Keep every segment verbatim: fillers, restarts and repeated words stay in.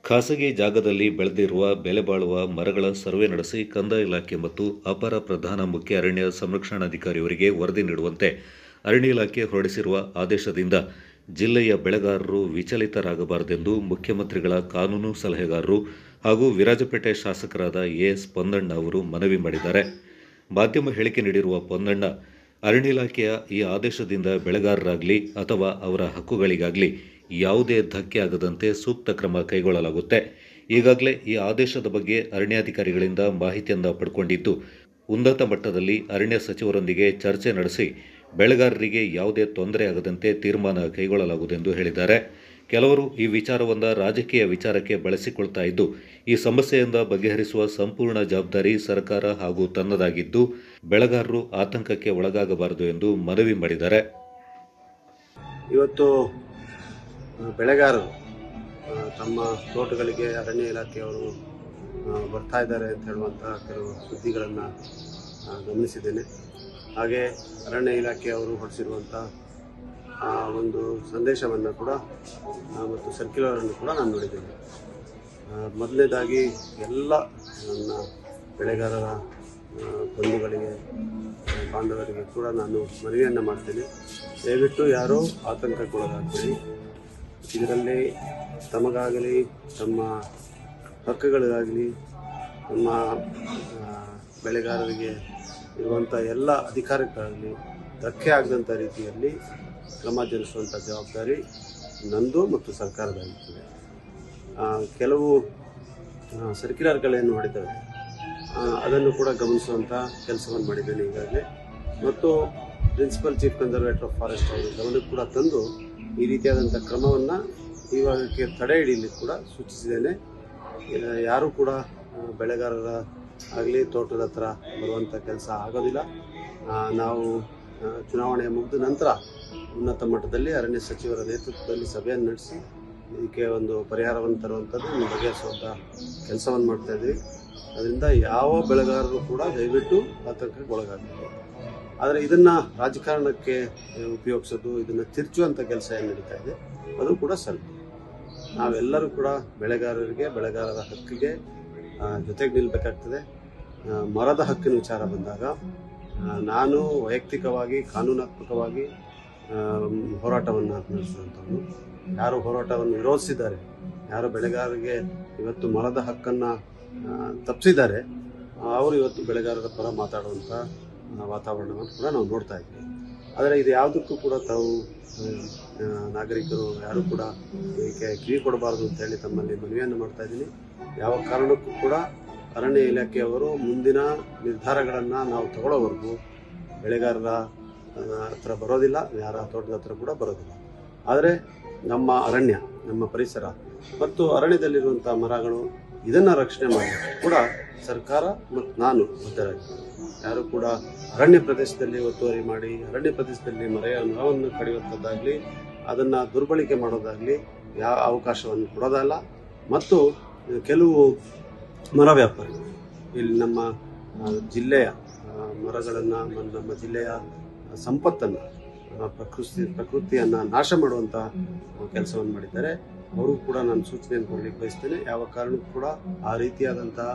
ಖಾಸಗಿ ಜಾಗದಲ್ಲಿ ಬೆಳೆದಿರುವ ಬೆಲೆಬಾಳುವ ಮರಗಳ ಸರ್ವೆ ನಡೆಸಿ ಕಂದಾಯ ಇಲಾಖೆ ಮತ್ತು ಅಪರ ಪ್ರಧಾನ ಮುಖ್ಯ ಅರಣ್ಯ ಸಂರಕ್ಷಣಾಧಿಕಾರಿಯವರಿಗೆ ವರದಿ ನೀಡುವಂತೆ ಅರಣ್ಯ ಇಲಾಖೆ ಹೊರಡಿಸಿರುವ ಆದೇಶದಿಂದ ಜಿಲ್ಲೆಯ ಬೆಳೆಗಾರರು ವಿಚಲಿತರಾಗಬಾರದೆಂದು ಮುಖ್ಯಮಂತ್ರಿಗಳ ಕಾನೂನು ಸಲಹೆಗಾರರು ಹಾಗೂ ವಿರಾಜಪೇಟೆ ಶಾಸಕರಾದ ಎಎಸ್ ಪೊನ್ನಣ್ಣ ಅವರು ಮನವಿ ಮಾಡಿದ್ದಾರೆ. ಮಾಧ್ಯಮ ಹೇಳಿಕೆ ನೀಡಿರುವ ಪೊನ್ನಣ್ಣ, ಅರಣ್ಯ ಇಲಾಖೆಯ ಈ ಆದೇಶದಿಂದ ಬೆಳೆಗಾರರಾಗಲಿ ಅಥವಾ ಅವರ ಹಕ್ಕುಗಳಿಗಾಗಲಿ ಯಾವುದೇ ಧಕ್ಕೆ ಆಗದಂತೆ ಸೂಕ್ತ ಕ್ರಮ ಕೈಗೊಳ್ಳಲಾಗುತ್ತೆ. ಈಗಾಗಲೇ ಈ ಆದೇಶದ ಬಗ್ಗೆ ಅರಣ್ಯಾಧಿಕಾರಿಗಳಿಂದ ಮಾಹಿತಿಯನ್ನು ಪಡ್ಕೊಂಡಿದ್ದು, ಉನ್ನತ ಮಟ್ಟದಲ್ಲಿ ಅರಣ್ಯ ಸಚಿವರೊಂದಿಗೆ ಚರ್ಚೆ ನಡೆಸಿ ಬೆಳೆಗಾರರಿಗೆ ಯಾವುದೇ ತೊಂದರೆ ಆಗದಂತೆ ತೀರ್ಮಾನ ಕೈಗೊಳ್ಳಲಾಗುವುದೆಂದು ಹೇಳಿದ್ದಾರೆ. ಕೆಲವರು ಈ ವಿಚಾರವನ್ನು ರಾಜಕೀಯ ವಿಚಾರಕ್ಕೆ ಬಳಸಿಕೊಳ್ತಾ ಇದ್ದು, ಈ ಸಮಸ್ಯೆಯಿಂದ ಬಗೆಹರಿಸುವ ಸಂಪೂರ್ಣ ಜವಾಬ್ದಾರಿ ಸರ್ಕಾರ ಹಾಗೂ ತನ್ನದಾಗಿದ್ದು, ಬೆಳೆಗಾರರು ಆತಂಕಕ್ಕೆ ಒಳಗಾಗಬಾರದು ಎಂದು ಮನವಿ ಮಾಡಿದ್ದಾರೆ. ಇವತ್ತು ಬೆಳೆಗಾರರು ತಮ್ಮ ತೋಟಗಳಿಗೆ ಅರಣ್ಯ ಇಲಾಖೆಯವರು ಬರ್ತಾ ಇದ್ದಾರೆ ಅಂತ ಹೇಳುವಂತಹ ಕೆಲವು ಸುದ್ದಿಗಳನ್ನು ಗಮನಿಸಿದ್ದೇನೆ. ಹಾಗೆ ಅರಣ್ಯ ಇಲಾಖೆಯವರು ಹೊರಡಿಸಿರುವಂಥ ಒಂದು ಸಂದೇಶವನ್ನು ಕೂಡ ಮತ್ತು ಸರ್ಕ್ಯುಲರನ್ನು ಕೂಡ ನಾನು ನೋಡಿದ್ದೇನೆ. ಮೊದಲನೇದಾಗಿ ಎಲ್ಲ ನನ್ನ ಬೆಳೆಗಾರರ ಬಂಧುಗಳಿಗೆ, ಬಾಂಧವರಿಗೆ ಕೂಡ ನಾನು ಮನವಿಯನ್ನು ಮಾಡ್ತೇನೆ. ದಯವಿಟ್ಟು ಯಾರೂ ಆತಂಕಕ್ಕೊಳಗಾಗಬೇಡಿ. ಇದರಲ್ಲಿ ತಮಗಾಗಲಿ, ತಮ್ಮ ಹಕ್ಕುಗಳಿಗಾಗಲಿ, ನಮ್ಮ ಬೆಳೆಗಾರರಿಗೆ ಇರುವಂಥ ಎಲ್ಲ ಅಧಿಕಾರಕ್ಕಾಗಲಿ ಧಕ್ಕೆ ಆಗದಂಥ ರೀತಿಯಲ್ಲಿ ಕ್ರಮ ಜರುಗಿಸುವಂಥ ಜವಾಬ್ದಾರಿ ನಂದು ಮತ್ತು ಸರ್ಕಾರದಾಗಿರ್ತದೆ. ಕೆಲವು ಸರ್ಕ್ಯುಲರ್ಗಳೇನು ಮಾಡಿದ್ದಾವೆ ಅದನ್ನು ಕೂಡ ಗಮನಿಸುವಂಥ ಕೆಲಸವನ್ನು ಮಾಡಿದ್ದೇನೆ ಈಗಾಗಲೇ. ಮತ್ತು principal chief conservator of forest ಅವರು ಗಮನಕ್ಕೆ ಕೂಡ ತಂದು ಈ ರೀತಿಯಾದಂಥ ಕ್ರಮವನ್ನು ಇವಾಗಕ್ಕೆ ತಡೆ ಹಿಡಿಯಲಿಕ್ಕೆ ಕೂಡ ಸೂಚಿಸಿದ್ದೇನೆ. ಯಾರೂ ಕೂಡ ಬೆಳೆಗಾರರ ಆಗಲಿ ತೋಟದ ಹತ್ರ ಬರುವಂಥ ಕೆಲಸ ಆಗೋದಿಲ್ಲ. ನಾವು ಚುನಾವಣೆ ಮುಗಿದ ನಂತರ ಉನ್ನತ ಮಟ್ಟದಲ್ಲಿ ಅರಣ್ಯ ಸಚಿವರ ನೇತೃತ್ವದಲ್ಲಿ ಸಭೆಯನ್ನು ನಡೆಸಿ ಇದಕ್ಕೆ ಒಂದು ಪರಿಹಾರವನ್ನು ತರುವಂಥದ್ದು ಬಗೆಹರಿಸುವಂಥ ಕೆಲಸವನ್ನು ಮಾಡ್ತಾಯಿದ್ವಿ. ಅದರಿಂದ ಯಾವ ಬೆಳೆಗಾರರು ಕೂಡ ದಯವಿಟ್ಟು ಆತಂಕಕ್ಕೆ ಒಳಗಾಗಬೇಕು. ಆದರೆ ಇದನ್ನು ರಾಜಕಾರಣಕ್ಕೆ ಉಪಯೋಗಿಸೋದು, ಇದನ್ನು ತಿರುಚುವಂಥ ಕೆಲಸ ಏನು ನಡೀತಾ ಇದೆ ಅದು ಕೂಡ ಸ್ವಲ್ಪ. ನಾವೆಲ್ಲರೂ ಕೂಡ ಬೆಳೆಗಾರರಿಗೆ, ಬೆಳೆಗಾರರ ಹಕ್ಕಿಗೆ ಜೊತೆಗೆ ನಿಲ್ಲಬೇಕಾಗ್ತದೆ. ಮರದ ಹಕ್ಕಿನ ವಿಚಾರ ಬಂದಾಗ ನಾನು ವೈಯಕ್ತಿಕವಾಗಿ ಕಾನೂನಾತ್ಮಕವಾಗಿ ಹೋರಾಟವನ್ನು ನಡೆಸುವಂಥವ್ರು. ಯಾರು ಹೋರಾಟವನ್ನು ವಿರೋಧಿಸಿದ್ದಾರೆ, ಯಾರು ಬೆಳೆಗಾರರಿಗೆ ಇವತ್ತು ಮರದ ಹಕ್ಕನ್ನು ತಪ್ಪಿಸಿದ್ದಾರೆ, ಅವರು ಇವತ್ತು ಬೆಳೆಗಾರರ ಪರ ಮಾತಾಡುವಂಥ ವಾತಾವರಣವನ್ನು ಕೂಡ ನಾವು ನೋಡ್ತಾ ಇದ್ದೀವಿ. ಆದರೆ ಇದು ಯಾವುದಕ್ಕೂ ಕೂಡ ತಾವು ನಾಗರಿಕರು ಯಾರು ಕೂಡ ಇದಕ್ಕೆ ಕಿವಿ ಕೊಡಬಾರ್ದು ಅಂತೇಳಿ ತಮ್ಮಲ್ಲಿ ಮನವಿಯನ್ನು ಮಾಡ್ತಾ ಇದ್ದೀನಿ. ಯಾವ ಕಾರಣಕ್ಕೂ ಕೂಡ ಅರಣ್ಯ ಇಲಾಖೆಯವರು ಮುಂದಿನ ನಿರ್ಧಾರಗಳನ್ನು ನಾವು ತಗೊಳ್ಳೋವರೆಗೂ ಬೆಳೆಗಾರರ ಹತ್ರ ಬರೋದಿಲ್ಲ, ಯಾರ ತೋಟದ ಹತ್ರ ಕೂಡ ಬರೋದಿಲ್ಲ. ಆದರೆ ನಮ್ಮ ಅರಣ್ಯ, ನಮ್ಮ ಪರಿಸರ ಮತ್ತು ಅರಣ್ಯದಲ್ಲಿರುವಂಥ ಮರಗಳು ಇದನ್ನು ರಕ್ಷಣೆ ಮಾಡಿ ಕೂಡ ಸರ್ಕಾರ ಮತ್ತು ನಾನು ಬದ್ಧರಾಗಿದ್ದೀನಿ. ಯಾರು ಕೂಡ ಅರಣ್ಯ ಪ್ರದೇಶದಲ್ಲಿ ಒತ್ತುವರಿ ಮಾಡಿ ಅರಣ್ಯ ಪ್ರದೇಶದಲ್ಲಿ ಮರೆಯ ಮರವನ್ನು ಕಡಿಯುವಂಥದ್ದಾಗಲಿ, ಅದನ್ನು ದುರ್ಬಳಕೆ ಮಾಡೋದಾಗಲಿ ಯಾವ ಅವಕಾಶವನ್ನು ಕೊಡೋದಲ್ಲ. ಮತ್ತು ಕೆಲವು ಮರ ವ್ಯಾಪಾರಿಗಳು ಇಲ್ಲಿ ನಮ್ಮ ಜಿಲ್ಲೆಯ ಮರಗಳನ್ನು, ನಮ್ಮ ಜಿಲ್ಲೆಯ ಸಂಪತ್ತನ್ನು, ಪ್ರಕೃತಿ ಪ್ರಕೃತಿಯನ್ನು ನಾಶ ಮಾಡುವಂಥ ಕೆಲಸವನ್ನು ಮಾಡಿದ್ದಾರೆ. ಅವರು ಕೂಡ ನಾನು ಸೂಚನೆಯನ್ನು ಕೊಡಲಿಕ್ಕೆ ಬಯಸ್ತೇನೆ. ಯಾವ ಕಾರಣಕ್ಕೂ ಕೂಡ ಆ ರೀತಿಯಾದಂತಹ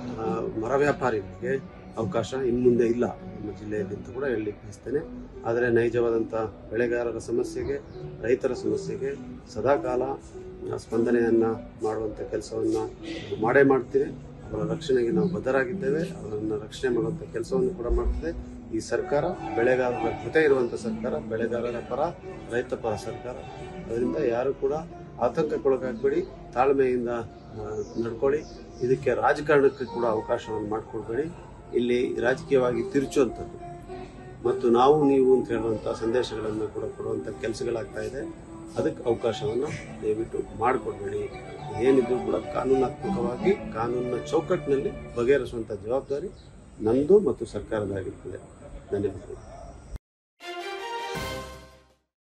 ಮರ ವ್ಯಾಪಾರಿಗಳಿಗೆ ಅವಕಾಶ ಇನ್ನು ಮುಂದೆ ಇಲ್ಲ ನಮ್ಮ ಜಿಲ್ಲೆಯಲ್ಲಿ ಅಂತ ಕೂಡ ಹೇಳಲಿಕ್ಕೆ ಬಯಸ್ತೇನೆ. ಆದರೆ ನೈಜವಾದಂಥ ಬೆಳೆಗಾರರ ಸಮಸ್ಯೆಗೆ, ರೈತರ ಸಮಸ್ಯೆಗೆ ಸದಾಕಾಲ ಸ್ಪಂದನೆಯನ್ನು ಮಾಡುವಂಥ ಕೆಲಸವನ್ನು ಮಾಡೇ ಮಾಡ್ತೀವಿ. ಅವರ ರಕ್ಷಣೆಗೆ ನಾವು ಬದ್ಧರಾಗಿದ್ದೇವೆ. ಅವರನ್ನು ರಕ್ಷಣೆ ಮಾಡುವಂಥ ಕೆಲಸವನ್ನು ಕೂಡ ಮಾಡ್ತದೆ ಈ ಸರ್ಕಾರ. ಬೆಳೆಗಾರರ ಜೊತೆ ಇರುವಂಥ ಸರ್ಕಾರ, ಬೆಳೆಗಾರರ ಪರ, ರೈತ ಪರ ಸರ್ಕಾರ. ಅದರಿಂದ ಯಾರು ಕೂಡ ಆತಂಕಕ್ಕೊಳಗಾಗಬೇಡಿ, ತಾಳ್ಮೆಯಿಂದ ನಡ್ಕೊಳ್ಳಿ. ಇದಕ್ಕೆ ರಾಜಕಾರಣಕ್ಕೆ ಕೂಡ ಅವಕಾಶವನ್ನು ಮಾಡಿಕೊಡ್ಬೇಡಿ. ಇಲ್ಲಿ ರಾಜಕೀಯವಾಗಿ ತಿರುಚುವಂಥದ್ದು ಮತ್ತು ನಾವು ನೀವು ಅಂತ ಹೇಳುವಂಥ ಸಂದೇಶಗಳನ್ನು ಕೂಡ ಕೊಡುವಂಥ ಕೆಲಸಗಳಾಗ್ತಾ ಇದೆ. ಅದಕ್ಕೆ ಅವಕಾಶವನ್ನು ದಯವಿಟ್ಟು ಮಾಡಿಕೊಡ್ಬೇಡಿ. ಏನಿದ್ರು ಕೂಡ ಕಾನೂನಾತ್ಮಕವಾಗಿ ಕಾನೂನಿನ ಚೌಕಟ್ಟಿನಲ್ಲಿ ಬಗೆಹರಿಸುವಂಥ ಜವಾಬ್ದಾರಿ ನಂದು ಮತ್ತು ಸರ್ಕಾರದಾಗಿರ್ತದೆ. ಧನ್ಯವಾದಗಳು.